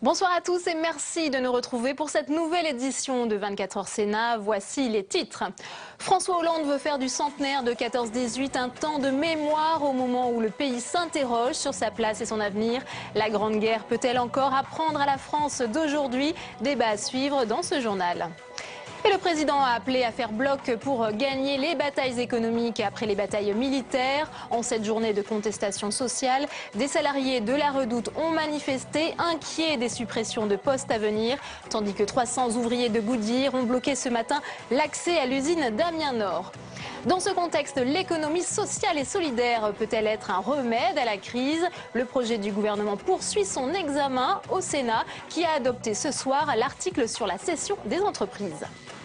Bonsoir à tous et merci de nous retrouver pour cette nouvelle édition de 24h Sénat. Voici les titres. François Hollande veut faire du centenaire de 14-18 un temps de mémoire au moment où le pays s'interroge sur sa place et son avenir. La Grande Guerre peut-elle encore apprendre à la France d'aujourd'hui? Débat à suivre dans ce journal. Et le président a appelé à faire bloc pour gagner les batailles économiques après les batailles militaires. En cette journée de contestation sociale, des salariés de la Redoute ont manifesté, inquiets des suppressions de postes à venir, tandis que 300 ouvriers de Goodyear ont bloqué ce matin l'accès à l'usine d'Amiens Nord. Dans ce contexte, l'économie sociale et solidaire peut-elle être un remède à la crise? Le projet du gouvernement poursuit son examen au Sénat, qui a adopté ce soir l'article sur la cession des entreprises.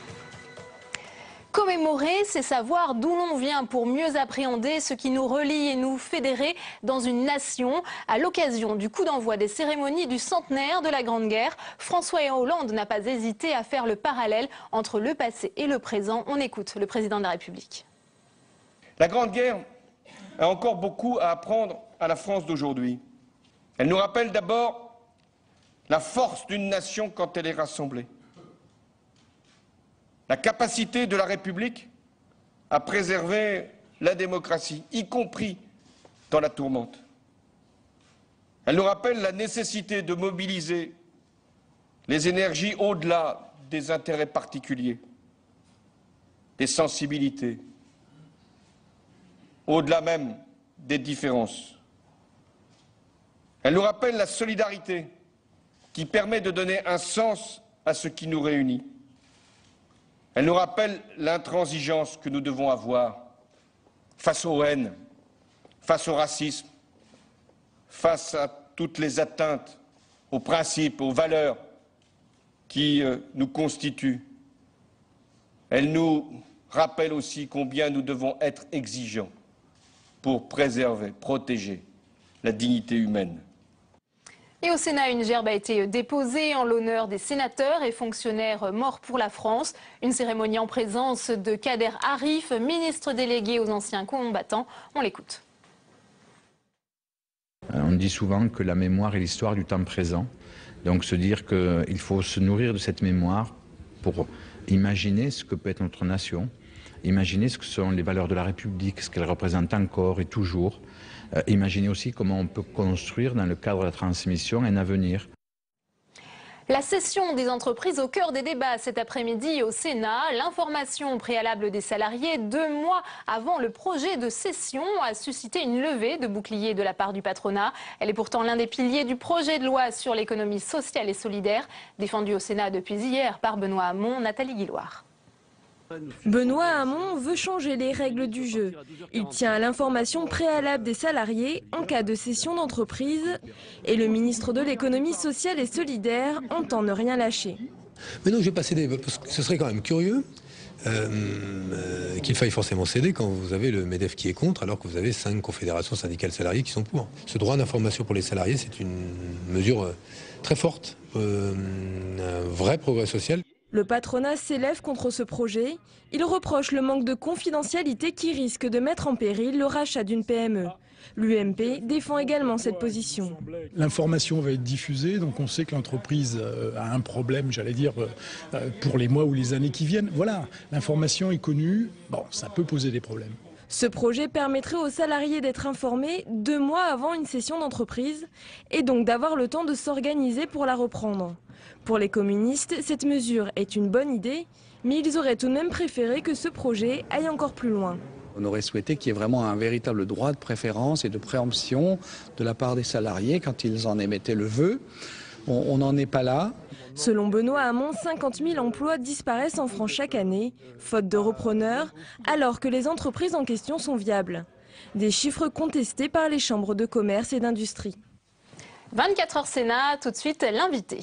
Commémorer, c'est savoir d'où l'on vient pour mieux appréhender ce qui nous relie et nous fédérer dans une nation. À l'occasion du coup d'envoi des cérémonies du centenaire de la Grande Guerre, François Hollande n'a pas hésité à faire le parallèle entre le passé et le présent. On écoute le président de la République. La Grande Guerre a encore beaucoup à apprendre à la France d'aujourd'hui. Elle nous rappelle d'abord la force d'une nation quand elle est rassemblée. La capacité de la République à préserver la démocratie, y compris dans la tourmente. Elle nous rappelle la nécessité de mobiliser les énergies au-delà des intérêts particuliers, des sensibilités, au-delà même des différences. Elle nous rappelle la solidarité qui permet de donner un sens à ce qui nous réunit. Elle nous rappelle l'intransigeance que nous devons avoir face aux haines, face au racisme, face à toutes les atteintes aux principes, aux valeurs qui nous constituent. Elle nous rappelle aussi combien nous devons être exigeants pour préserver, protéger la dignité humaine. Et au Sénat, une gerbe a été déposée en l'honneur des sénateurs et fonctionnaires morts pour la France. Une cérémonie en présence de Kader Arif, ministre délégué aux anciens combattants. On l'écoute. On dit souvent que la mémoire est l'histoire du temps présent. Donc se dire qu'il faut se nourrir de cette mémoire pour imaginer ce que peut être notre nation, imaginer ce que sont les valeurs de la République, ce qu'elle représente encore et toujours. Imaginez aussi comment on peut construire dans le cadre de la transmission un avenir. La cession des entreprises au cœur des débats cet après-midi au Sénat. L'information préalable des salariés 2 mois avant le projet de cession a suscité une levée de bouclier de la part du patronat. Elle est pourtant l'un des piliers du projet de loi sur l'économie sociale et solidaire, défendu au Sénat depuis hier par Benoît Hamon, Nathalie Guilloire. Benoît Hamon veut changer les règles du jeu. Il tient à l'information préalable des salariés en cas de cession d'entreprise. Et le ministre de l'économie sociale et solidaire entend ne rien lâcher. Mais non, je vais pas céder, parce que ce serait quand même curieux qu'il faille forcément céder quand vous avez le MEDEF qui est contre, alors que vous avez 5 confédérations syndicales salariées qui sont pour. Ce droit d'information pour les salariés, c'est une mesure très forte, un vrai progrès social. Le patronat s'élève contre ce projet. Il reproche le manque de confidentialité qui risque de mettre en péril le rachat d'une PME. L'UMP défend également cette position. L'information va être diffusée, donc on sait que l'entreprise a un problème, j'allais dire, pour les mois ou les années qui viennent. Voilà, l'information est connue, bon, ça peut poser des problèmes. Ce projet permettrait aux salariés d'être informés 2 mois avant une cession d'entreprise et donc d'avoir le temps de s'organiser pour la reprendre. Pour les communistes, cette mesure est une bonne idée, mais ils auraient tout de même préféré que ce projet aille encore plus loin. On aurait souhaité qu'il y ait vraiment un véritable droit de préférence et de préemption de la part des salariés quand ils en émettaient le vœu. On n'en est pas là. Selon Benoît Hamon, 50 000 emplois disparaissent en France chaque année, faute de repreneurs, alors que les entreprises en question sont viables. Des chiffres contestés par les chambres de commerce et d'industrie. 24h Sénat, tout de suite l'invité.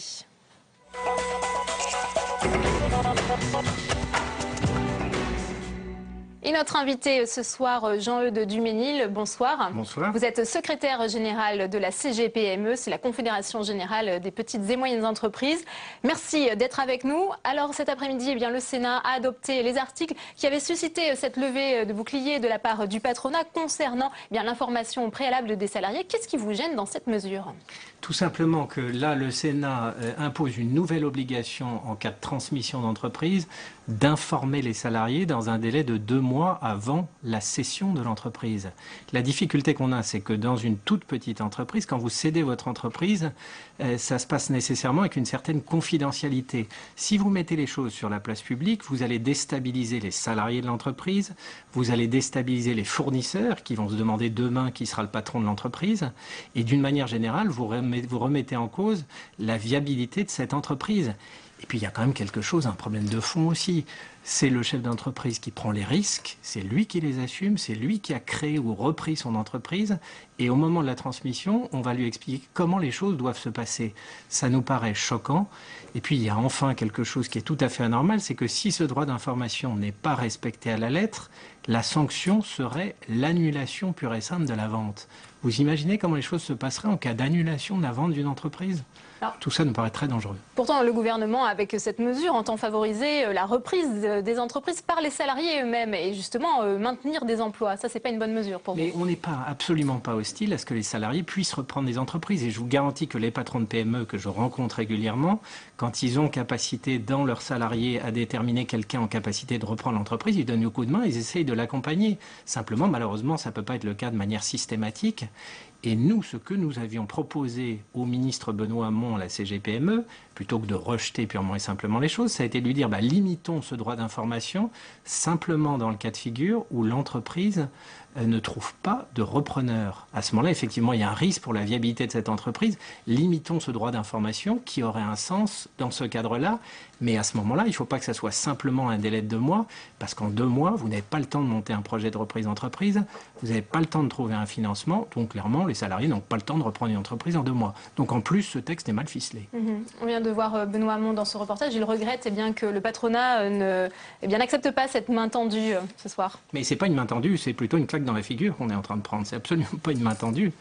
Et notre invité ce soir, Jean-Eudes Duménil, bonsoir. Bonsoir. Vous êtes secrétaire général de la CGPME, c'est la Confédération Générale des Petites et Moyennes Entreprises. Merci d'être avec nous. Alors cet après-midi, le Sénat a adopté les articles qui avaient suscité cette levée de bouclier de la part du patronat concernant l'information préalable des salariés. Qu'est-ce qui vous gêne dans cette mesure ? Tout simplement que là, le Sénat impose une nouvelle obligation en cas de transmission d'entreprise d'informer les salariés dans un délai de 2 mois avant la cession de l'entreprise. La difficulté qu'on a, c'est que dans une toute petite entreprise, quand vous cédez votre entreprise, ça se passe nécessairement avec une certaine confidentialité. Si vous mettez les choses sur la place publique, vous allez déstabiliser les salariés de l'entreprise, vous allez déstabiliser les fournisseurs qui vont se demander demain qui sera le patron de l'entreprise, et d'une manière générale, vous remettez en cause la viabilité de cette entreprise. Et puis il y a quand même quelque chose, un problème de fond aussi. C'est le chef d'entreprise qui prend les risques, c'est lui qui les assume, c'est lui qui a créé ou repris son entreprise. Et au moment de la transmission, on va lui expliquer comment les choses doivent se passer. Ça nous paraît choquant. Et puis il y a enfin quelque chose qui est tout à fait anormal, c'est que si ce droit d'information n'est pas respecté à la lettre, la sanction serait l'annulation pure et simple de la vente. Vous imaginez comment les choses se passeraient en cas d'annulation de la vente d'une entreprise ? Alors, tout ça nous paraît très dangereux. Pourtant, le gouvernement, avec cette mesure, entend favoriser la reprise des entreprises par les salariés eux-mêmes et justement maintenir des emplois. Ça, c'est pas une bonne mesure pour vous. Mais on n'est absolument pas hostile à ce que les salariés puissent reprendre des entreprises. Et je vous garantis que les patrons de PME que je rencontre régulièrement, quand ils ont capacité dans leurs salariés à déterminer quelqu'un en capacité de reprendre l'entreprise, ils donnent le coup de main, ils essayent de l'accompagner. Simplement, malheureusement, ça ne peut pas être le cas de manière systématique. Et nous, ce que nous avions proposé au ministre Benoît Hamon à la CGPME, plutôt que de rejeter purement et simplement les choses, ça a été de lui dire limitons ce droit d'information simplement dans le cas de figure où l'entreprise ne trouve pas de repreneur. À ce moment-là, effectivement, il y a un risque pour la viabilité de cette entreprise. Limitons ce droit d'information qui aurait un sens dans ce cadre-là. Mais à ce moment-là, il ne faut pas que ça soit simplement un délai de 2 mois, parce qu'en 2 mois, vous n'avez pas le temps de monter un projet de reprise d'entreprise, vous n'avez pas le temps de trouver un financement, donc clairement, les salariés n'ont pas le temps de reprendre une entreprise en 2 mois. Donc en plus, ce texte est mal ficelé. On vient de voir Benoît Hamon dans ce reportage. Il regrette que le patronat n'accepte pas cette main tendue ce soir. Mais ce n'est pas une main tendue, c'est plutôt une claque dans la figure qu'on est en train de prendre. C'est absolument pas une main tendue.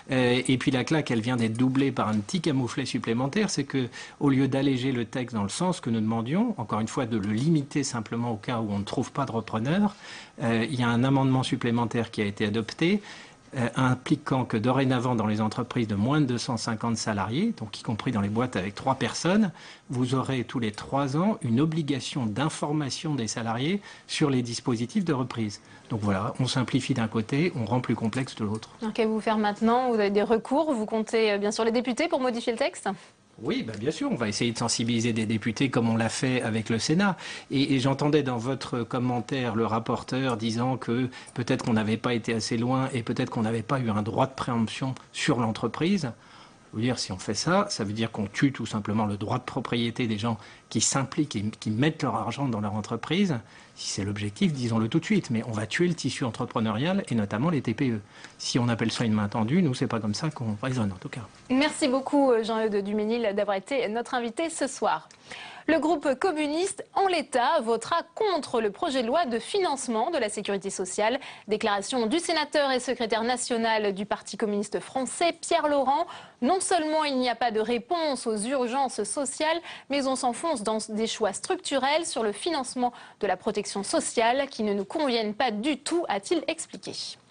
Et puis la claque, elle vient d'être doublée par un petit camouflet supplémentaire. C'est qu'au lieu d'alléger le texte dans le sens que nous demandions, encore une fois, de le limiter simplement au cas où on ne trouve pas de repreneur, il y a un amendement supplémentaire qui a été adopté impliquant que dorénavant dans les entreprises de moins de 250 salariés, donc y compris dans les boîtes avec 3 personnes, vous aurez tous les 3 ans une obligation d'information des salariés sur les dispositifs de reprise. Donc voilà, on simplifie d'un côté, on rend plus complexe de l'autre. Qu'allez-vous faire maintenant ? Vous avez des recours, vous comptez bien sûr les députés pour modifier le texte ? Oui, bien sûr, on va essayer de sensibiliser des députés comme on l'a fait avec le Sénat. Et j'entendais dans votre commentaire le rapporteur disant que peut-être qu'on n'avait pas été assez loin et peut-être qu'on n'avait pas eu un droit de préemption sur l'entreprise. Je veux dire, si on fait ça, ça veut dire qu'on tue tout simplement le droit de propriété des gens qui s'impliquent et qui mettent leur argent dans leur entreprise. Si c'est l'objectif, disons-le tout de suite. Mais on va tuer le tissu entrepreneurial et notamment les TPE. Si on appelle ça une main tendue, nous, c'est pas comme ça qu'on raisonne en tout cas. Merci beaucoup Jean-Eudes Duménil d'avoir été notre invité ce soir. Le groupe communiste, en l'état, votera contre le projet de loi de financement de la sécurité sociale. Déclaration du sénateur et secrétaire national du Parti communiste français, Pierre Laurent. Non seulement il n'y a pas de réponse aux urgences sociales, mais on s'enfonce dans des choix structurels sur le financement de la protection sociale qui ne nous conviennent pas du tout, a-t-il expliqué.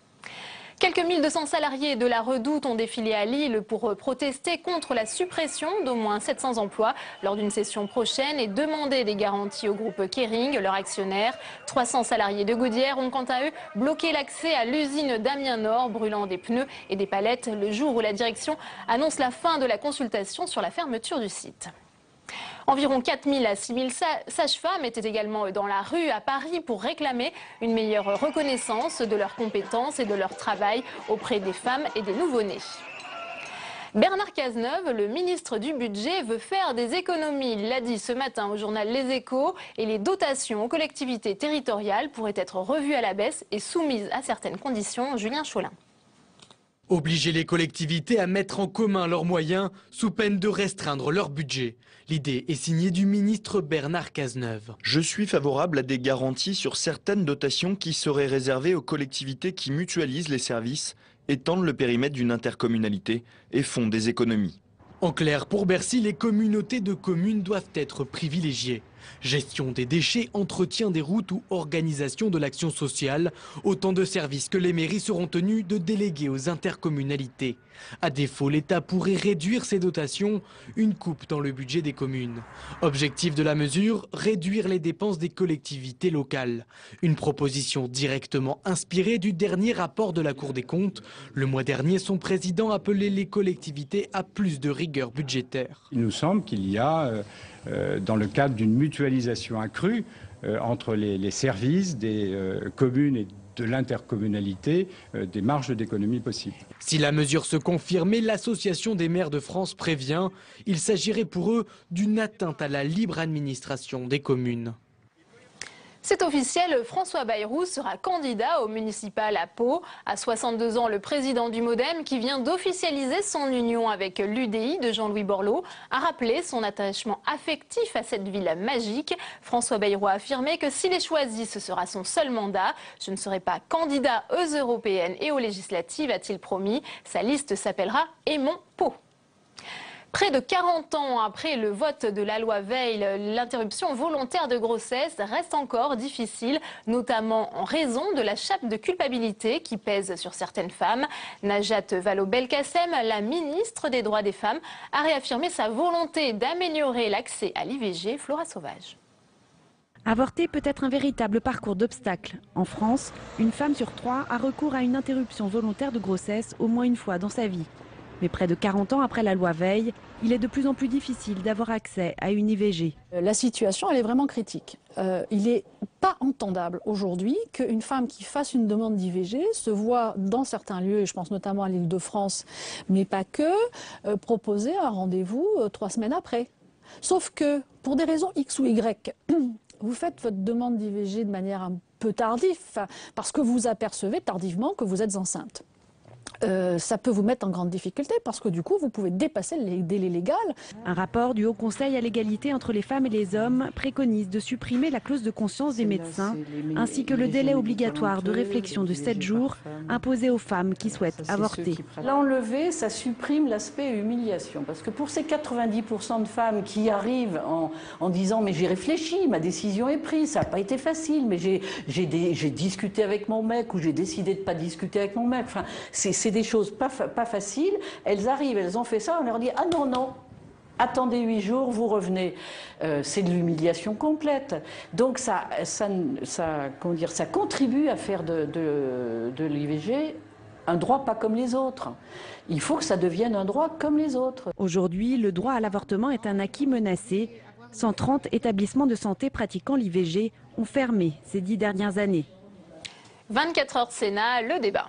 Quelques 1200 salariés de la Redoute ont défilé à Lille pour protester contre la suppression d'au moins 700 emplois lors d'une session prochaine et demander des garanties au groupe Kering, leur actionnaire. 300 salariés de Gaudière ont quant à eux bloqué l'accès à l'usine d'Amiens Nord, brûlant des pneus et des palettes le jour où la direction annonce la fin de la consultation sur la fermeture du site. Environ 4000 à 6000 sages-femmes étaient également dans la rue à Paris pour réclamer une meilleure reconnaissance de leurs compétences et de leur travail auprès des femmes et des nouveau-nés. Bernard Cazeneuve, le ministre du Budget, veut faire des économies. Il l'a dit ce matin au journal Les Échos. Et les dotations aux collectivités territoriales pourraient être revues à la baisse et soumises à certaines conditions. Julien Cholin. Obliger les collectivités à mettre en commun leurs moyens sous peine de restreindre leur budget. L'idée est signée du ministre Bernard Cazeneuve. Je suis favorable à des garanties sur certaines dotations qui seraient réservées aux collectivités qui mutualisent les services, étendent le périmètre d'une intercommunalité et font des économies. En clair, pour Bercy, les communautés de communes doivent être privilégiées. Gestion des déchets, entretien des routes ou organisation de l'action sociale, autant de services que les mairies seront tenues de déléguer aux intercommunalités. À défaut, l'État pourrait réduire ses dotations, une coupe dans le budget des communes. Objectif de la mesure, réduire les dépenses des collectivités locales. Une proposition directement inspirée du dernier rapport de la Cour des comptes. Le mois dernier, son président appelait les collectivités à plus de rigueur budgétaire. Il nous semble qu'il y a, dans le cadre d'une mutualisation accrue entre les services des communes et de l'intercommunalité, des marges d'économie possibles. Si la mesure se confirmait, l'Association des maires de France prévient, il s'agirait pour eux d'une atteinte à la libre administration des communes. C'est officiel, François Bayrou sera candidat au municipal à Pau. À 62 ans, le président du MoDem, qui vient d'officialiser son union avec l'UDI de Jean-Louis Borloo, a rappelé son attachement affectif à cette ville magique. François Bayrou a affirmé que s'il est choisi, ce sera son seul mandat. Je ne serai pas candidat aux européennes et aux législatives, a-t-il promis. Sa liste s'appellera Aimons Pau. Près de 40 ans après le vote de la loi Veil, l'interruption volontaire de grossesse reste encore difficile, notamment en raison de la chape de culpabilité qui pèse sur certaines femmes. Najat Vallaud-Belkacem, la ministre des Droits des Femmes, a réaffirmé sa volonté d'améliorer l'accès à l'IVG. Flora Sauvage. Avorter peut être un véritable parcours d'obstacles. En France, une femme sur 3 a recours à une interruption volontaire de grossesse au moins une fois dans sa vie. Mais près de 40 ans après la loi Veil, il est de plus en plus difficile d'avoir accès à une IVG. La situation, elle est vraiment critique. Il n'est pas entendable aujourd'hui qu'une femme qui fasse une demande d'IVG se voit dans certains lieux, et je pense notamment à l'Île-de-France, mais pas que, proposer un rendez-vous 3 semaines après. Sauf que, pour des raisons X ou Y, vous faites votre demande d'IVG de manière un peu tardive, parce que vous apercevez tardivement que vous êtes enceinte. Ça peut vous mettre en grande difficulté parce que du coup vous pouvez dépasser les délais légaux. Un rapport du Haut Conseil à l'égalité entre les femmes et les hommes préconise de supprimer la clause de conscience des médecins ainsi que le délai obligatoire de réflexion de 7 jours imposé aux femmes qui souhaitent avorter. L'enlever, ça supprime l'aspect humiliation parce que pour ces 90% de femmes qui arrivent en disant mais j'ai réfléchi, ma décision est prise, ça n'a pas été facile, mais j'ai discuté avec mon mec ou j'ai décidé de ne pas discuter avec mon mec, enfin, c'est des choses pas faciles. Elles arrivent, elles ont fait ça, on leur dit « Ah non, non, attendez 8 jours, vous revenez ». C'est de l'humiliation complète. Donc ça contribue à faire de l'IVG un droit pas comme les autres. Il faut que ça devienne un droit comme les autres. Aujourd'hui, le droit à l'avortement est un acquis menacé. 130 établissements de santé pratiquant l'IVG ont fermé ces 10 dernières années. 24 heures Sénat, le débat.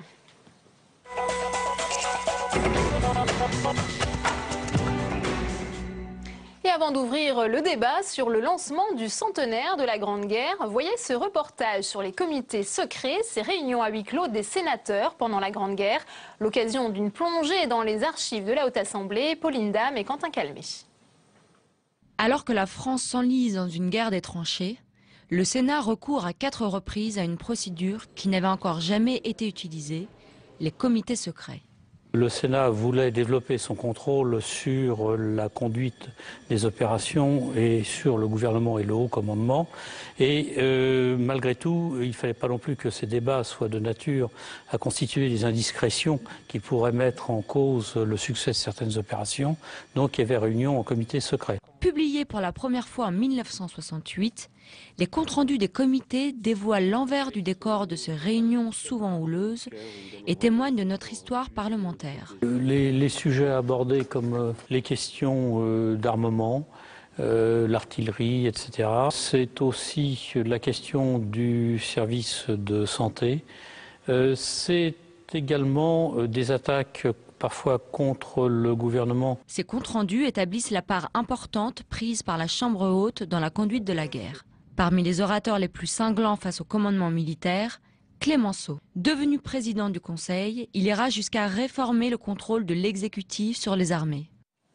Et avant d'ouvrir le débat sur le lancement du centenaire de la Grande Guerre, voyez ce reportage sur les comités secrets, ces réunions à huis clos des sénateurs pendant la Grande Guerre, l'occasion d'une plongée dans les archives de la Haute Assemblée. Pauline Dame et Quentin Calmet. Alors que la France s'enlise dans une guerre des tranchées, le Sénat recourt à 4 reprises à une procédure qui n'avait encore jamais été utilisée, les comités secrets. Le Sénat voulait développer son contrôle sur la conduite des opérations et sur le gouvernement et le haut commandement. Et malgré tout, il ne fallait pas non plus que ces débats soient de nature à constituer des indiscrétions qui pourraient mettre en cause le succès de certaines opérations. Donc il y avait réunion en comité secret. Publié pour la première fois en 1968, les comptes rendus des comités dévoilent l'envers du décor de ces réunions souvent houleuses et témoignent de notre histoire parlementaire. Les sujets abordés comme les questions d'armement, l'artillerie, etc. C'est aussi la question du service de santé. C'est également des attaques parfois contre le gouvernement. Ces comptes rendus établissent la part importante prise par la Chambre haute dans la conduite de la guerre. Parmi les orateurs les plus cinglants face au commandement militaire, Clémenceau. Devenu président du Conseil, il ira jusqu'à réformer le contrôle de l'exécutif sur les armées.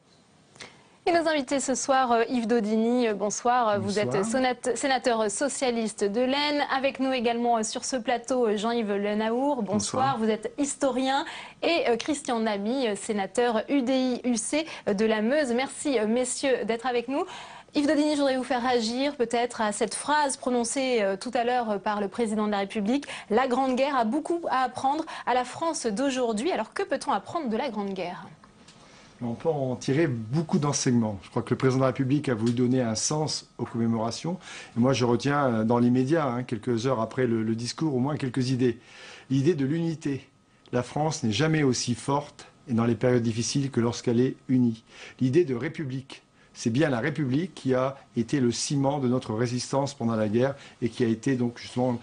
Et nos invités ce soir, Yves Daudigny, bonsoir. Vous êtes sénateur socialiste de l'Aisne. Avec nous également sur ce plateau, Jean-Yves Le Naour, bonsoir. Vous êtes historien. Et Christian Lamy, sénateur UDI-UC de la Meuse. Merci messieurs d'être avec nous. Yves Daudigny, je voudrais vous faire réagir peut-être à cette phrase prononcée tout à l'heure par le président de la République. La Grande Guerre a beaucoup à apprendre à la France d'aujourd'hui. Alors que peut-on apprendre de la Grande Guerre ? On peut en tirer beaucoup d'enseignements. Je crois que le président de la République a voulu donner un sens aux commémorations. Et moi, je retiens dans l'immédiat, quelques heures après le discours, au moins quelques idées. L'idée de l'unité. La France n'est jamais aussi forte, et dans les périodes difficiles, que lorsqu'elle est unie. L'idée de république. C'est bien la République qui a été le ciment de notre résistance pendant la guerre et qui a été donc justement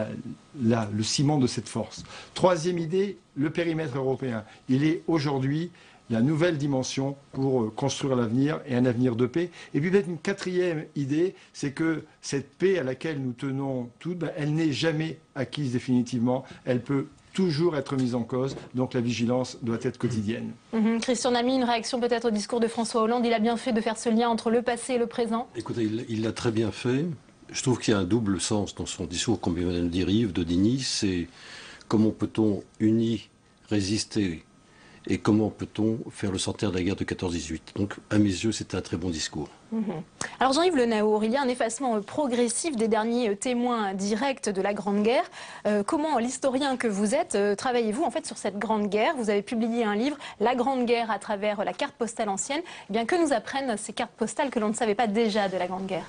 le ciment de cette force. Troisième idée, le périmètre européen. Il est aujourd'hui la nouvelle dimension pour construire l'avenir et un avenir de paix. Et puis peut-être une quatrième idée, c'est que cette paix à laquelle nous tenons toutes, elle n'est jamais acquise définitivement. Elle peut toujours être mise en cause, donc la vigilance doit être quotidienne. Christian Lamy, une réaction peut-être au discours de François Hollande. Il a bien fait de faire ce lien entre le passé et le présent. Écoutez, il l'a très bien fait. Je trouve qu'il y a un double sens dans son discours, comme vient de le dire Yves Daudigny. C'est comment peut-on unis résister et comment peut-on faire le centenaire de la guerre de 14-18. Donc, à mes yeux, c'est un très bon discours. Alors Jean-Yves Le Naour, il y a un effacement progressif des derniers témoins directs de la Grande Guerre. Comment, l'historien que vous êtes, travaillez-vous en fait sur cette Grande Guerre? Vous avez publié un livre, La Grande Guerre à travers la carte postale ancienne. Eh bien, que nous apprennent ces cartes postales que l'on ne savait pas déjà de la Grande Guerre?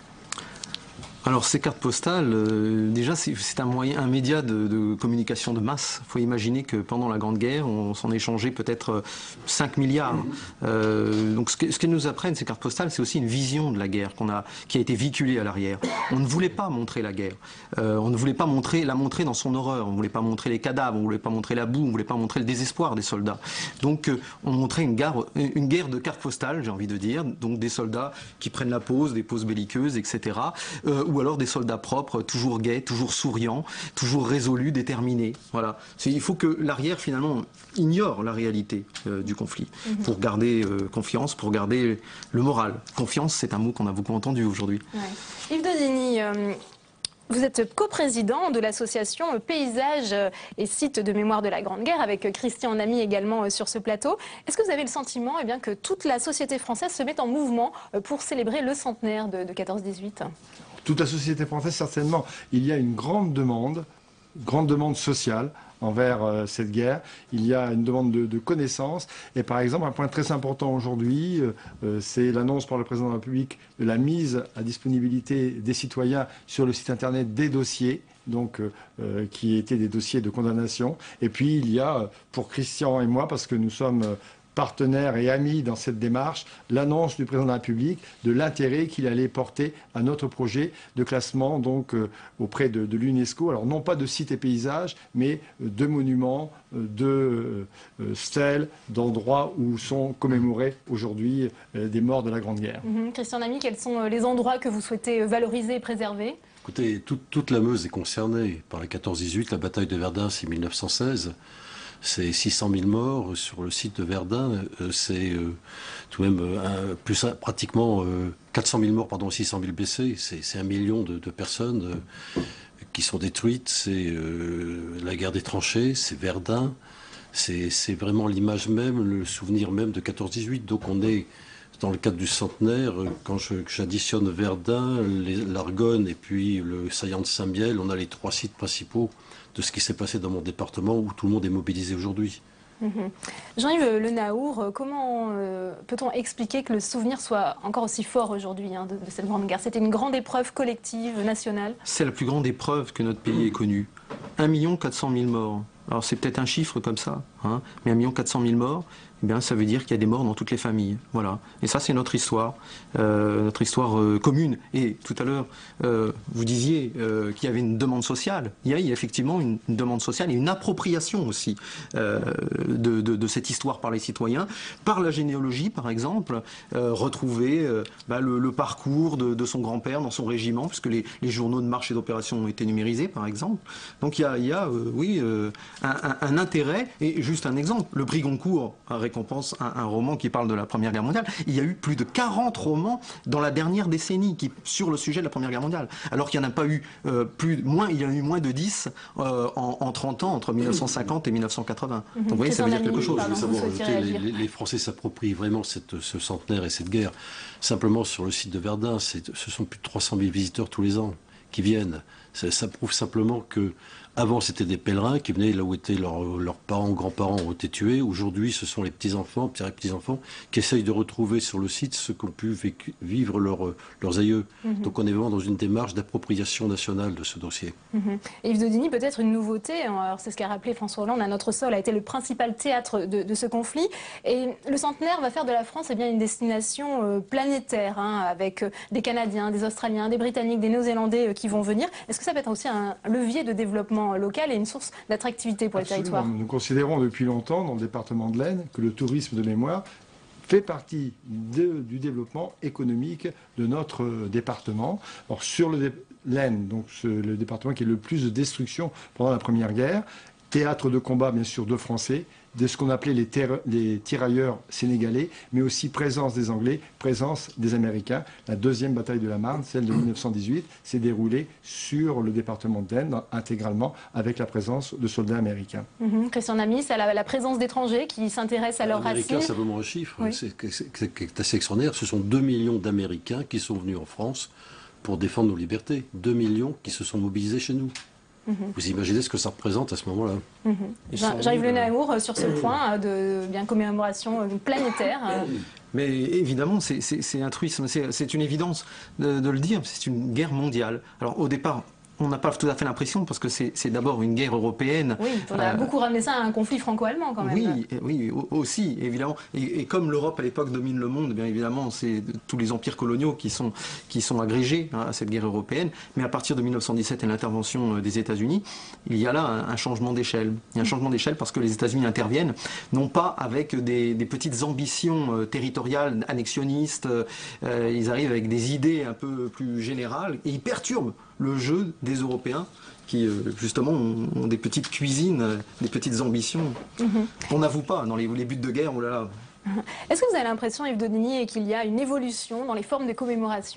Alors ces cartes postales, déjà c'est un média de communication de masse. Il faut imaginer que pendant la Grande Guerre, on s'en échangeait peut-être 5 milliards. Donc ce qu'elles nous apprennent, ces cartes postales, c'est aussi une vision de la guerre qui a été véhiculée à l'arrière. On ne voulait pas montrer la guerre. On ne voulait pas la montrer dans son horreur. On ne voulait pas montrer les cadavres, on ne voulait pas montrer la boue, on ne voulait pas montrer le désespoir des soldats. Donc on montrait une guerre de cartes postales, j'ai envie de dire. Donc des soldats qui prennent la pose, des poses belliqueuses, etc. Ou alors des soldats propres, toujours gais, toujours souriants, toujours résolus, déterminés. Voilà. Il faut que l'arrière, finalement, ignore la réalité du conflit pour garder confiance, pour garder le moral. Confiance, c'est un mot qu'on a beaucoup entendu aujourd'hui. Ouais. Yves Daudigny, vous êtes coprésident de l'association Paysages et Sites de mémoire de la Grande Guerre, avec Christian Lamy également sur ce plateau. Est-ce que vous avez le sentiment que toute la société française se met en mouvement pour célébrer le centenaire de 14-18 ? Toute la société française, certainement. Il y a une grande demande sociale envers cette guerre. Il y a une demande de connaissances. Et par exemple, un point très important aujourd'hui, c'est l'annonce par le président de la République de la mise à disponibilité des citoyens sur le site internet des dossiers, donc qui étaient des dossiers de condamnation. Et puis il y a, pour Christian et moi, parce que nous sommes partenaires et amis dans cette démarche, l'annonce du président de la République de l'intérêt qu'il allait porter à notre projet de classement donc auprès de l'UNESCO. Alors non pas de sites et paysages, mais de monuments, de stèles, d'endroits où sont commémorés aujourd'hui des morts de la Grande Guerre. Christian Lamy, quels sont les endroits que vous souhaitez valoriser et préserver? Écoutez, toute la Meuse est concernée par la 14-18, la bataille de Verdun, c'est 1916. C'est 600 000 morts sur le site de Verdun. C'est tout de même pratiquement 400 000 morts, 600 000 blessés. C'est 1 million de personnes qui sont détruites. C'est la guerre des tranchées, c'est Verdun. C'est vraiment l'image même, le souvenir même de 14-18. Donc on est dans le cadre du centenaire. Quand j'additionne Verdun, l'Argonne et puis le saillant de Saint-Mihiel, on a les 3 sites principaux de ce qui s'est passé dans mon département où tout le monde est mobilisé aujourd'hui. Jean-Yves Le Naour, comment peut-on expliquer que le souvenir soit encore aussi fort aujourd'hui de cette Grande Guerre? C'était une grande épreuve collective, nationale. C'est la plus grande épreuve que notre pays ait connue. 1 400 000 morts. Alors c'est peut-être un chiffre comme ça, mais 1 400 000 morts. eh bien, ça veut dire qu'il y a des morts dans toutes les familles. Voilà. Et ça, c'est notre histoire commune. Et tout à l'heure, vous disiez qu'il y avait une demande sociale. Il y a effectivement une demande sociale et une appropriation aussi de cette histoire par les citoyens, par la généalogie, par exemple, retrouver le parcours de son grand-père dans son régiment, puisque les journaux de marche et d'opération ont été numérisés, par exemple. Donc il y a un intérêt. Et juste un exemple, le prix Goncourt récompense un roman qui parle de la Première Guerre mondiale. Il y a eu plus de 40 romans dans la dernière décennie sur le sujet de la Première Guerre mondiale, alors qu'il n'y en a pas eu il y en a eu moins de 10 en 30 ans, entre 1950 et 1980. Donc vous voyez, ça veut dire quelque chose. Les Français s'approprient vraiment ce centenaire et cette guerre. Simplement, sur le site de Verdun, ce sont plus de 300 000 visiteurs tous les ans qui viennent. Ça prouve simplement que avant, c'était des pèlerins qui venaient là où étaient leurs parents, grands-parents ont été tués. Aujourd'hui, ce sont les petits-enfants, petits-enfants, qui essayent de retrouver sur le site ce qu'ont pu vivre leurs aïeux. Donc on est vraiment dans une démarche d'appropriation nationale de ce dossier. Et Yves Daudigny, peut-être une nouveauté, alors c'est ce qu'a rappelé François Hollande, à notre sol a été le principal théâtre de ce conflit. Et le centenaire va faire de la France une destination planétaire, avec des Canadiens, des Australiens, des Britanniques, des Néo-Zélandais qui vont venir. Est-ce que ça peut être aussi un levier de développement local et une source d'attractivité pour les territoires? Nous considérons depuis longtemps dans le département de l'Aisne que le tourisme de mémoire fait partie du développement économique de notre département. Alors, sur l'Aisne, donc le département qui est le plus de destruction pendant la Première Guerre, théâtre de combat bien sûr de Français, de ce qu'on appelait les tirailleurs sénégalais, mais aussi présence des Anglais, présence des Américains. La deuxième bataille de la Marne, celle de 1918, s'est déroulée sur le département de l'Aisne, intégralement avec la présence de soldats américains. Christian Amis, à la présence d'étrangers qui s'intéressent à leurs racines. Simplement un chiffre, qui est assez extraordinaire. Ce sont 2 millions d'Américains qui sont venus en France pour défendre nos libertés. 2 millions qui se sont mobilisés chez nous. Vous imaginez ce que ça représente à ce moment-là. Jean-Yves Le Naour, sur ce point de commémoration planétaire. Mais évidemment, c'est un truisme, c'est une évidence de le dire, c'est une guerre mondiale. Alors au départ, on n'a pas tout à fait l'impression, parce que c'est d'abord une guerre européenne. Oui, on a beaucoup ramené ça à un conflit franco-allemand quand même. Oui, aussi, évidemment. Et comme l'Europe à l'époque domine le monde, bien évidemment, c'est tous les empires coloniaux qui sont agrégés à cette guerre européenne. Mais à partir de 1917 et l'intervention des États-Unis, il y a là un changement d'échelle. Il y a un changement d'échelle parce que les États-Unis interviennent, non pas avec des petites ambitions territoriales, annexionnistes, ils arrivent avec des idées un peu plus générales et ils perturbent le jeu des Européens qui, justement, ont des petites cuisines, des petites ambitions. On n'avoue pas, dans les buts de guerre, oh là là. Est-ce que vous avez l'impression, Yves Daudigny, qu'il y a une évolution dans les formes de commémoration?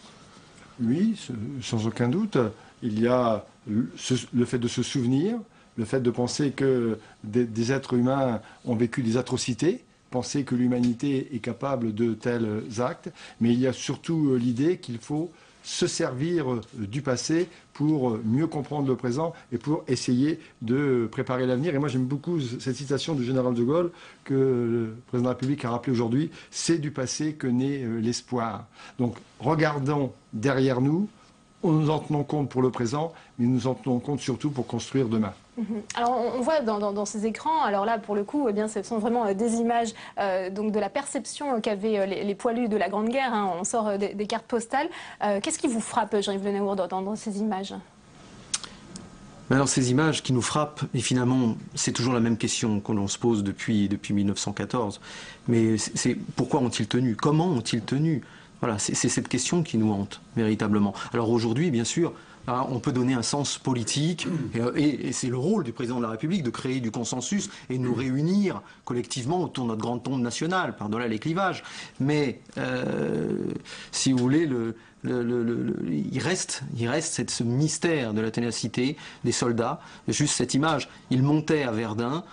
Oui, sans aucun doute. Il y a le fait de se souvenir, le fait de penser que des êtres humains ont vécu des atrocités, penser que l'humanité est capable de tels actes, mais il y a surtout l'idée qu'il faut se servir du passé pour mieux comprendre le présent et pour essayer de préparer l'avenir. Et moi j'aime beaucoup cette citation du général de Gaulle que le président de la République a rappelé aujourd'hui, c'est du passé que naît l'espoir. Donc regardons derrière nous, nous en tenons compte pour le présent, mais nous en tenons compte surtout pour construire demain. Alors on voit dans ces écrans, alors là pour le coup, ce sont vraiment des images donc de la perception qu'avaient les poilus de la Grande Guerre. On sort des cartes postales. Qu'est-ce qui vous frappe, Jean-Yves Le Naour, dans ces images? Alors ces images qui nous frappent, et finalement c'est toujours la même question que l'on se pose depuis 1914. Mais c'est pourquoi ont-ils tenu? Comment ont-ils tenu? Voilà, c'est cette question qui nous hante véritablement. Alors aujourd'hui, bien sûr, on peut donner un sens politique, et c'est le rôle du président de la République de créer du consensus et de nous réunir collectivement autour de notre grande tombe nationale, par-delà les clivages. Mais, si vous voulez, il reste ce mystère de la ténacité des soldats. Juste cette image, il montait à Verdun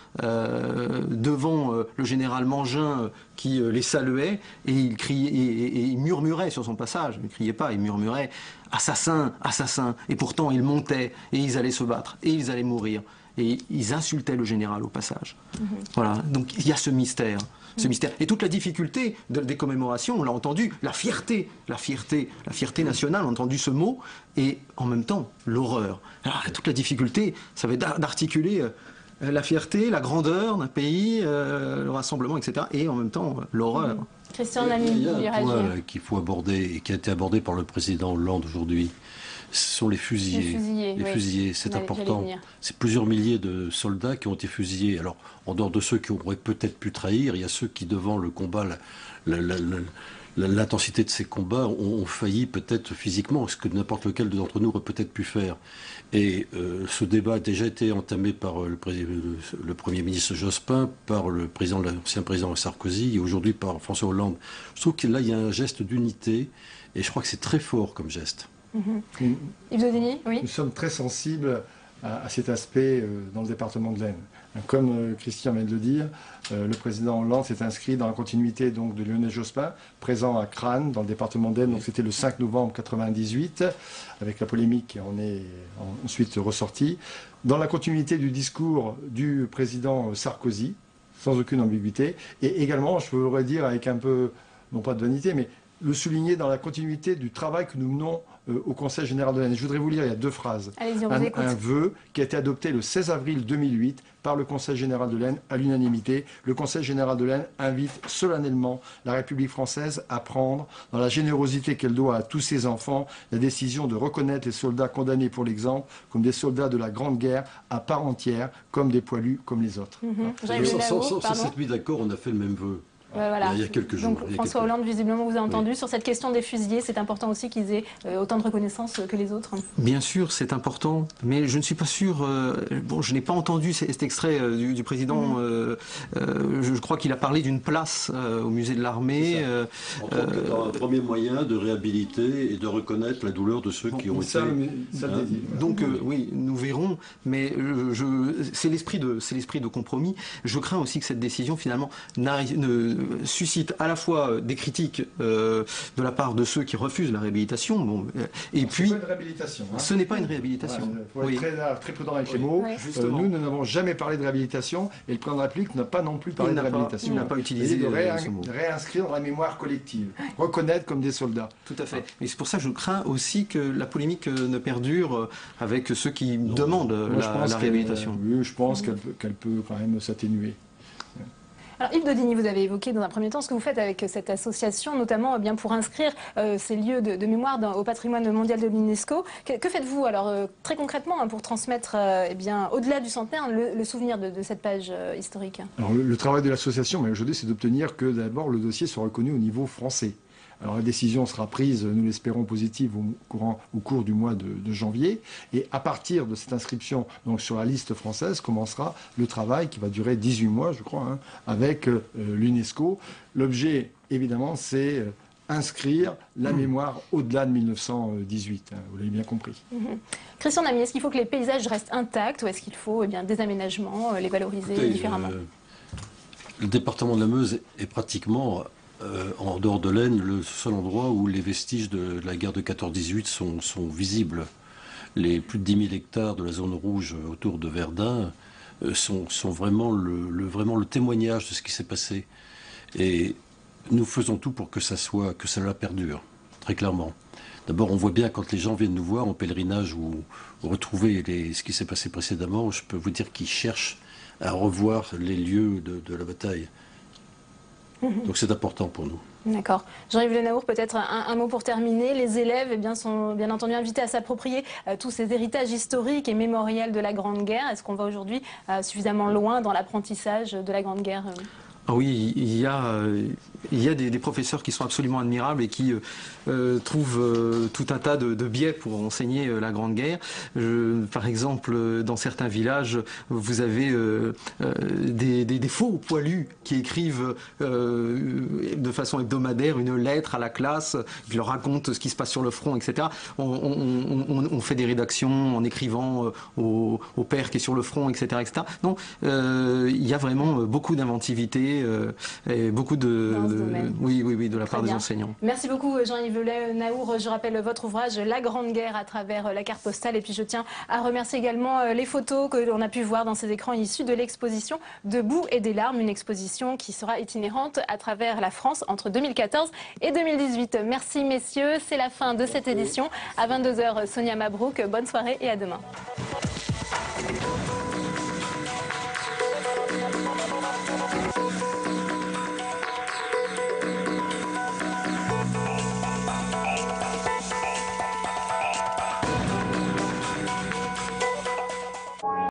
devant le général Mangin qui les saluait, et il criait et il murmurait sur son passage. Il ne criait pas, il murmurait « Assassin, assassin !» Et pourtant ils montaient et ils allaient se battre et ils allaient mourir. Et ils insultaient le général au passage. Voilà, donc il y a ce mystère. Et toute la difficulté des commémorations, on l'a entendu, la fierté nationale, on a entendu ce mot, et en même temps, l'horreur. Alors toute la difficulté, ça va être d'articuler la fierté, la grandeur d'un pays, le rassemblement, etc. Et en même temps, l'horreur. Christian Lamy, il y a vous voulez un point réagir? qu'il faut aborder et qui a été abordé par le président Hollande aujourd'hui. Ce sont les fusillés. Les fusillés, c'est important. C'est plusieurs milliers de soldats qui ont été fusillés. Alors, en dehors de ceux qui auraient peut-être pu trahir, il y a ceux qui, devant le combat, l'intensité de ces combats, ont failli peut-être physiquement, ce que n'importe lequel d'entre nous aurait peut-être pu faire. Et ce débat a déjà été entamé par le Premier ministre Jospin, par l'ancien président Sarkozy et aujourd'hui par François Hollande. Je trouve que là, il y a un geste d'unité et je crois que c'est très fort comme geste. Yves Daudigny, oui. Nous sommes très sensibles à cet aspect dans le département de l'Aisne. Comme Christian vient de le dire, le président Hollande s'est inscrit dans la continuité donc, de Lionel Jospin, présent à Crâne, dans le département d'Aisne. Donc c'était le 5 novembre 1998, avec la polémique qui en est ensuite ressortie. Dans la continuité du discours du président Sarkozy, sans aucune ambiguïté. Et également, je voudrais dire avec un peu, non pas de vanité, mais le souligner dans la continuité du travail que nous menons au Conseil général de l'Aisne. Je voudrais vous lire, il y a deux phrases. Allez-y, on vous écoute. Un vœu qui a été adopté le 16 avril 2008 par le Conseil général de l'Aisne à l'unanimité. Le Conseil général de l'Aisne invite solennellement la République française à prendre, dans la générosité qu'elle doit à tous ses enfants, la décision de reconnaître les soldats condamnés pour l'exemple comme des soldats de la Grande Guerre à part entière, comme des poilus comme les autres. Sans cette mise d'accord, on a fait le même vœu. Voilà. Il y a quelques jours. Donc François Hollande, visiblement, vous a entendu. Sur cette question des fusillés, c'est important aussi qu'ils aient autant de reconnaissance que les autres. Bien sûr, c'est important, mais je ne suis pas sûr. Bon, je n'ai pas entendu cet extrait du président. Je crois qu'il a parlé d'une place au musée de l'armée. Dans un premier moyen de réhabiliter et de reconnaître la douleur de ceux qui ont été. Donc oui, nous verrons, mais c'est l'esprit de compromis. Je crains aussi que cette décision finalement suscite à la fois des critiques de la part de ceux qui refusent la réhabilitation, et puis... Ce n'est pas une réhabilitation. Il faut être très prudent avec les mots. Nous n'avons jamais parlé de réhabilitation et le président de la République n'a pas non plus parlé de réhabilitation. Il n'a pas utilisé ce mot. Réinscrire dans la mémoire collective, reconnaître comme des soldats. Tout à fait. Mais c'est pour ça que je crains aussi que la polémique ne perdure avec ceux qui demandent la réhabilitation. Oui, je pense qu'elle peut quand même s'atténuer. Alors Yves Daudigny, vous avez évoqué dans un premier temps ce que vous faites avec cette association, notamment bien pour inscrire ces lieux de mémoire au patrimoine mondial de l'UNESCO. Que faites-vous alors très concrètement pour transmettre au-delà du centenaire le souvenir de cette page historique? Alors, le travail de l'association, mais aujourd'hui, c'est d'obtenir que d'abord le dossier soit reconnu au niveau français. Alors la décision sera prise, nous l'espérons positive, au cours du mois de janvier. Et à partir de cette inscription donc, sur la liste française, commencera le travail qui va durer 18 mois, je crois, avec l'UNESCO. L'objet, évidemment, c'est inscrire la mémoire au-delà de 1918. Vous l'avez bien compris. Christian Lamy, est-ce qu'il faut que les paysages restent intacts ou est-ce qu'il faut des aménagements, les valoriser différemment? Le département de la Meuse est pratiquement... en dehors de l'Aisne, le seul endroit où les vestiges de la guerre de 14-18 sont visibles. Les plus de 10 000 hectares de la zone rouge autour de Verdun sont vraiment le témoignage de ce qui s'est passé. Et nous faisons tout pour que cela perdure, très clairement. D'abord, on voit bien quand les gens viennent nous voir en pèlerinage ou retrouver ce qui s'est passé précédemment, je peux vous dire qu'ils cherchent à revoir les lieux de la bataille. Donc c'est important pour nous. D'accord. Jean-Yves Le Naour, peut-être un mot pour terminer. Les élèves sont bien entendu invités à s'approprier tous ces héritages historiques et mémoriels de la Grande Guerre. Est-ce qu'on va aujourd'hui suffisamment loin dans l'apprentissage de la Grande Guerre? Ah oui, il y a des professeurs qui sont absolument admirables et qui trouvent tout un tas de biais pour enseigner la Grande Guerre. Par exemple, dans certains villages, vous avez des faux poilus qui écrivent de façon hebdomadaire une lettre à la classe, qui leur racontent ce qui se passe sur le front, etc. On fait des rédactions en écrivant au père qui est sur le front, etc. etc. Donc, il y a vraiment beaucoup d'inventivité et beaucoup de la part des enseignants. Merci beaucoup Jean-Yves Le Naour. Je rappelle votre ouvrage La Grande Guerre à travers la carte postale. Et puis je tiens à remercier également les photos que l'on a pu voir dans ces écrans issus de l'exposition Debout et des larmes, une exposition qui sera itinérante à travers la France entre 2014 et 2018. Merci messieurs, c'est la fin de cette édition. À 22h, Sonia Mabrouk, bonne soirée et à demain.